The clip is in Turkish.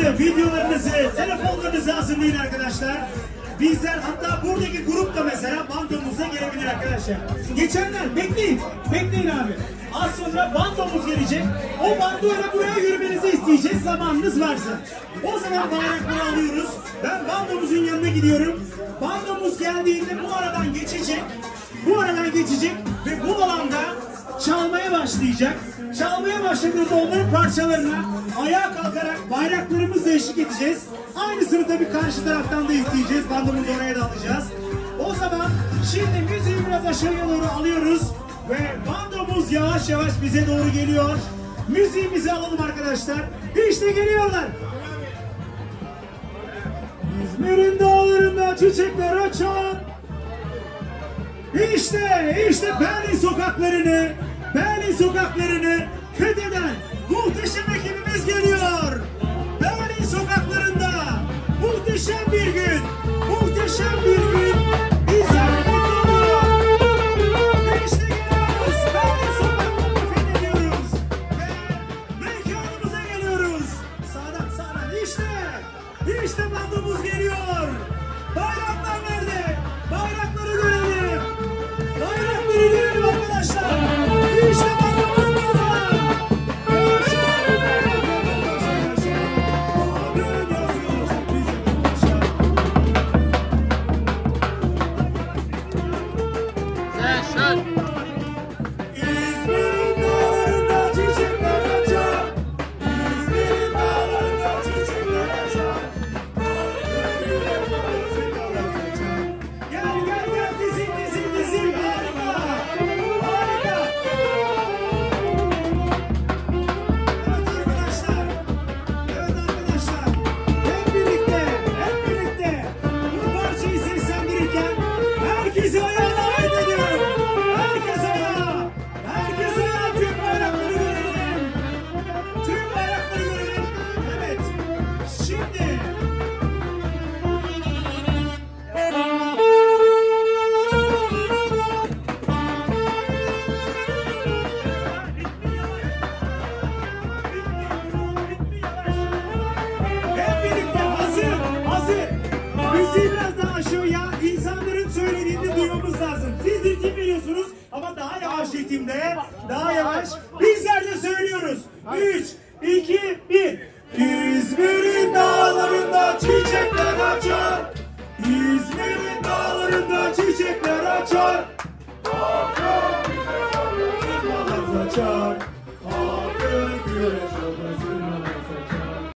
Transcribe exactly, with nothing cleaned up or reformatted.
Fotoğraflarınızı, videolarınızı, telefonlarınızı hazırlayın arkadaşlar. Bizler hatta buradaki grup da mesela bandomuza gelebilir arkadaşlar. Geçenler bekleyin, bekleyin abi. Az sonra bandomuz gelecek. O bandoyla buraya yürümenizi isteyeceğiz zamanınız varsa. O zaman bayrakları alıyoruz. Ben bandomuzun yanına gidiyorum. Bandomuz geldiğinde bu aradan geçecek. Bu aradan geçecek ve bu alanda çalmaya başlayacak. Çalmaya başladığında onların parçalarına ayağa kalkarak bayraklarımızla eşlik edeceğiz. Aynısını tabii karşı taraftan da isteyeceğiz. Bandomuzu oraya da alacağız. O zaman şimdi müziği biraz aşağıya doğru alıyoruz. Ve bandomuz yavaş yavaş bize doğru geliyor. Müziğimizi alalım arkadaşlar. İşte geliyorlar. İzmir'in dağlarında çiçekler açan. İşte, işte Berlin sokaklarını, Berlin sokaklarını fetheden muhteşem ekibimiz geliyor. Berlin sokaklarında muhteşem bir gün, muhteşem bir gün bizler bekliyoruz. İşte geliyoruz, Berlin sokaklarını fethediyoruz ve mekanımıza geliyoruz. Sağdan sağdan işte, işte bandomuz geliyor. Bayraklar nerede? Bayrakları görelim. Bayrakları görelim arkadaşlar. İşte bandomuz burada. İzmir'in dağlarında çiçekler açar. İzmir'in dağlarında çiçekler açar. Gel gel gel dizil dizil dizil. Harika. Harika. Evet arkadaşlar. Evet arkadaşlar. Hep birlikte, hep birlikte bu parçayı seslendirirken herkesi ayağa davet ediyorum. Herkes ayağa. Herkes ayağa. Tüm bayrakları görelim. Tüm bayrakları görelim. Evet. Şimdi hep birlikte hazır, hazır. Müziği biraz daha aşağıya, insanların söylediğini duymamız lazım. Siz ritim veriyorsunuz ama daha yavaş ritimde, daha yavaş. Bizler de söylüyoruz. Üç, iki, bir. İzmir'in dağlarında çiçekler açar. İzmir'in dağlarında çiçekler açar. Açar.